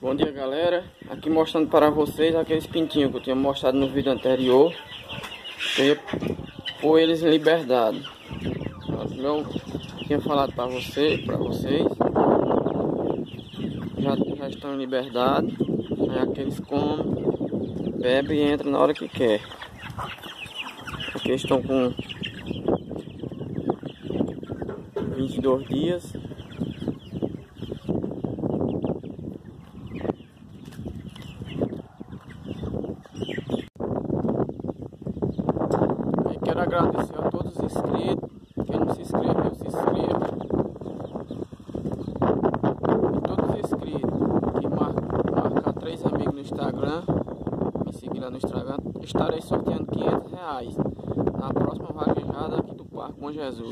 Bom dia, galera, aqui mostrando para vocês aqueles pintinhos que eu tinha mostrado no vídeo anterior. Eu ia pôr eles em liberdade. Eu tinha falado para vocês já estão em liberdade. Aí aqueles comem, bebem e entram na hora que quer. Aqui estão com 22 dias. Quero agradecer a todos os inscritos. Quem não se inscreveu, se inscreva. E todos os inscritos que marcar 3 amigos no Instagram, me seguir lá no Instagram, estarei sorteando R$500 na próxima vaquejada aqui do Parque Bom Jesus.